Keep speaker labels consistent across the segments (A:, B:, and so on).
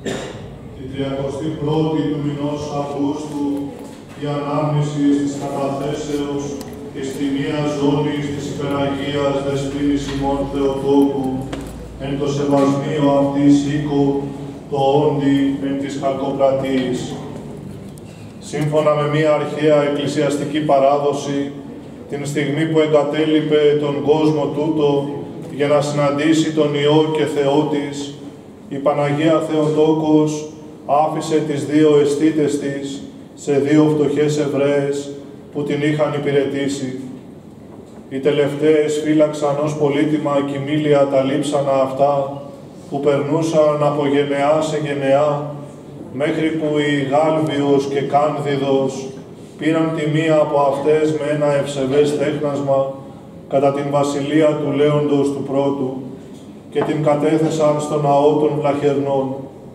A: Την 31η του μηνός Αυγούστου, η ανάμνηση της καταθέσεως της τιμίας ζώνης της υπεραγίας Δεσποίνης ημών Θεοτόκου, εν το σεβασμίο αυτής οίκου, το όντι εν της Χαλκοπρατής. Σύμφωνα με μία αρχαία εκκλησιαστική παράδοση, την στιγμή που εγκατέλειπε τον κόσμο τούτο για να συναντήσει τον Υιό και Θεό της, η Παναγία Θεοτόκος άφησε τις δύο αισθήτες της σε δύο φτωχές Εβραίες που την είχαν υπηρετήσει. Οι τελευταίες φύλαξαν ως πολύτιμα κοιμήλια τα λείψανα αυτά που περνούσαν από γενεά σε γενεά, μέχρι που η Γάλβιος και Κάνδιδος πήραν τη μία από αυτές με ένα ευσεβές τέχνασμα κατά την βασιλεία του Λέοντος του Πρώτου και την κατέθεσαν στο ναό των Βλαχερνών.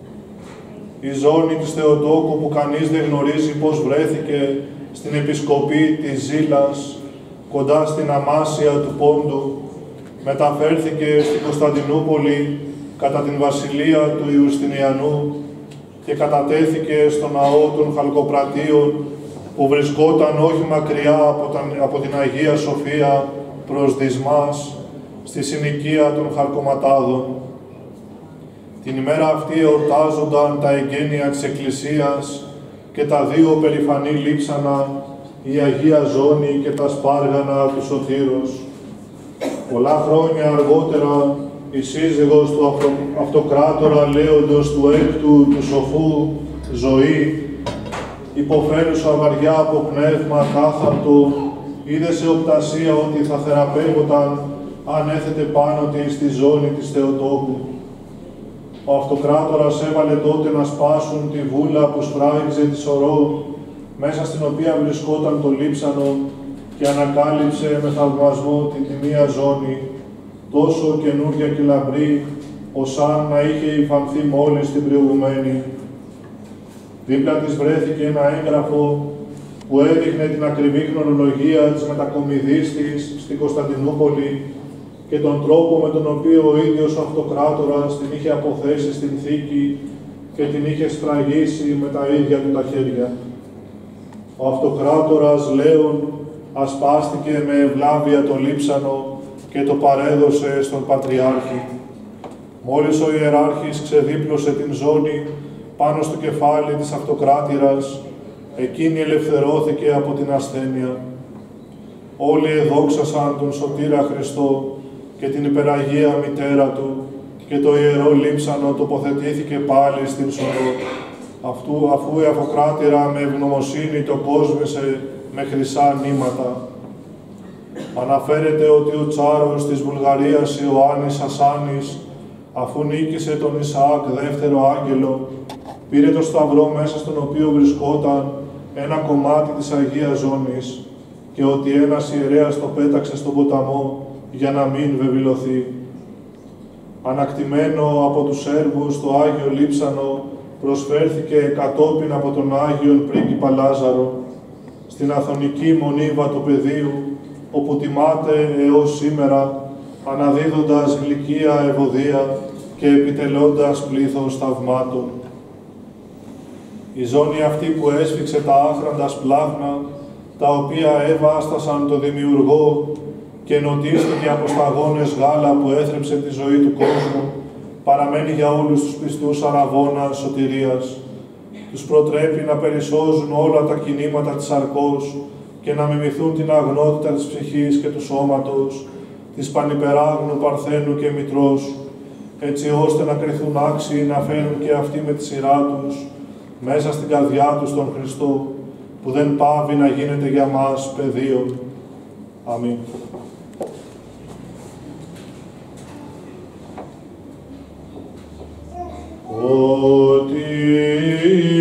A: Η ζώνη της Θεοτόκου, που κανείς δεν γνωρίζει πώς βρέθηκε στην επισκοπή της Ζήλας, κοντά στην Αμάσια του Πόντου, μεταφέρθηκε στην Κωνσταντινούπολη κατά την βασιλεία του Ιουστινιανού και κατατέθηκε στο ναό των Χαλκοπρατίων, που βρισκόταν όχι μακριά από την Αγία Σοφία προς Δυσμάς, στη συνοικία των Χαλκοματάδων. Την ημέρα αυτή εορτάζονταν τα εγγένεια της Εκκλησίας και τα δύο περηφανή λείψανα, η Αγία Ζώνη και τα σπάργανα του Σωτήρος. Πολλά χρόνια αργότερα, η σύζυγος του αυτοκράτορα Λέοντος του Έκτου του Σοφού, Ζωή, υποφέρουσα βαριά από πνεύμα κάθαρτο, είδε σε οπτασία ότι θα θεραπεύονταν αν έθετε πάνω της στη ζώνη της Θεοτόκου. Ο αυτοκράτορας έβαλε τότε να σπάσουν τη βούλα που σφράγιζε τη σωρό, μέσα στην οποία βρισκόταν το λείψανο, και ανακάλυψε με θαυμασμό την τιμία ζώνη, τόσο καινούρια και λαμπρή, ωσάν να είχε υφανθεί μόλις την προηγουμένη. Δίπλα της βρέθηκε ένα έγγραφο που έδειχνε την ακριβή χρονολογία της μετακομιδής της στην Κωνσταντινούπολη και τον τρόπο με τον οποίο ο ίδιος ο αυτοκράτορας την είχε αποθέσει στην θήκη και την είχε σφραγίσει με τα ίδια του τα χέρια. Ο αυτοκράτορας Λέων ασπάστηκε με ευλάβεια το λείψανο και το παρέδωσε στον Πατριάρχη. Μόλις ο ιεράρχης ξεδίπλωσε την ζώνη πάνω στο κεφάλι της αυτοκράτηρας, εκείνη ελευθερώθηκε από την ασθένεια. Όλοι εδόξασαν τον Σωτήρα Χριστό και την υπεραγία μητέρα του, και το ιερό λείψανο τοποθετήθηκε πάλι στην σωρό, αφού η αυτοκράτηρα με ευγνωμοσύνη το κόσμησε με χρυσά νήματα. Αναφέρεται ότι ο τσάρος της Βουλγαρίας Ιωάννης Ασάνης, αφού νίκησε τον Ισαάκ δεύτερο άγγελο, πήρε το σταυρό μέσα στον οποίο βρισκόταν ένα κομμάτι της Αγίας Ζώνης και ότι ένας ιερέας το πέταξε στον ποταμό για να μην βεβηλωθεί. Ανακτημένο από τους Σέρβους, το Άγιο Λείψανο προσφέρθηκε κατόπιν από τον Άγιον πρίγκιπα Λάζαρο στην Αθωνική Μονή Βατοπεδίου, όπου τιμάται έως σήμερα, αναδίδοντας γλυκία ευωδία και επιτελώντας πλήθος θαυμάτων. Η ζώνη αυτή που έσφιξε τα άχραντα σπλάχνα, τα οποία έβαστασαν το Δημιουργό και νοτίστηκε από σταγόνες γάλα που έθρεψε τη ζωή του κόσμου, παραμένει για όλους τους πιστούς αραβώνας σωτηρίας. Τους προτρέπει να περισσώζουν όλα τα κινήματα της σαρκός και να μιμηθούν την αγνότητα της ψυχής και του σώματος, της πανυπεράγνου Παρθένου και Μητρός, έτσι ώστε να κριθούν άξιοι να φέρουν και αυτοί με τη σειρά τους μέσα στην καρδιά τους τον Χριστό, που δεν πάβει να γίνεται για μας πεδίο. Αμήν. Ότι